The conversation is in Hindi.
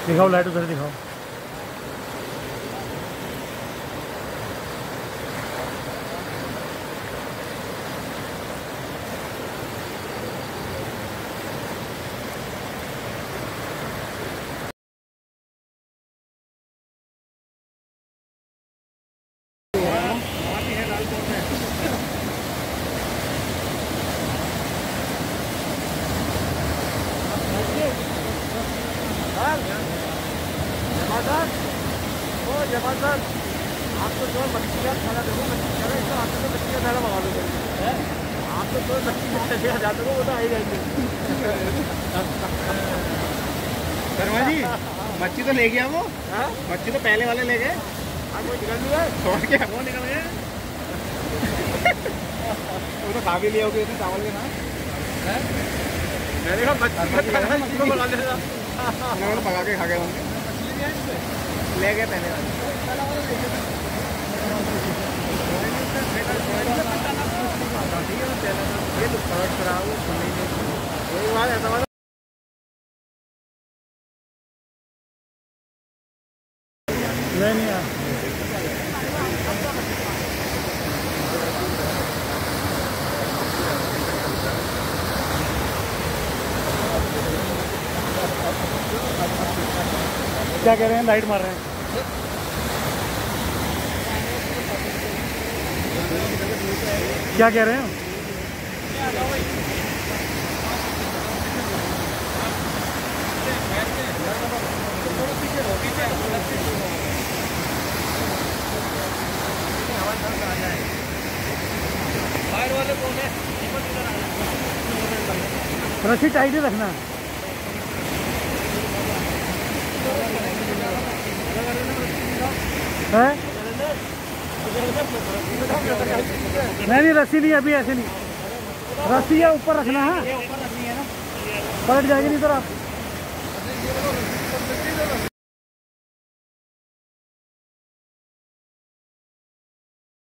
दिखाओ लाइट उधर दिखाओ। जबरदस्त आपको जो मच्छी का खाना देखो, मच्छी खाना इसका आपको तो मच्छी का खाना मंगा दो। आपको जो मच्छी का जाते हो वो तो आ ही जाएंगे। शर्मा जी मच्छी तो ले गया वो, मच्छी तो पहले वाले ले गए। आज वो निकल गया, छोड़ के वो निकल गए। वो तो खा भी लिया होगी उसने चावल के साथ। मैंने कहा मच्छी का खाना मच्छी को मंगा देना, उन्होंने पका के खा गए होंगे, ले गए पहले वाले। ये तो खराब खराब कोई बात ऐसा नहीं यार क्या कह रहे हैं, लाइट मार रहे हैं। क्या कह रहे हैं? रस्सी टाइट ही रखना है। नहीं रस्सी नहीं, अभी ऐसे नहीं, रस्सी है ऊपर रखना है, पलट जाएगी नहीं तो आप